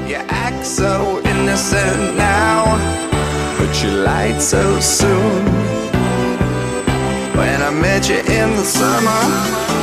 You act so innocent now, but you lied so soon. When I met you in the summer,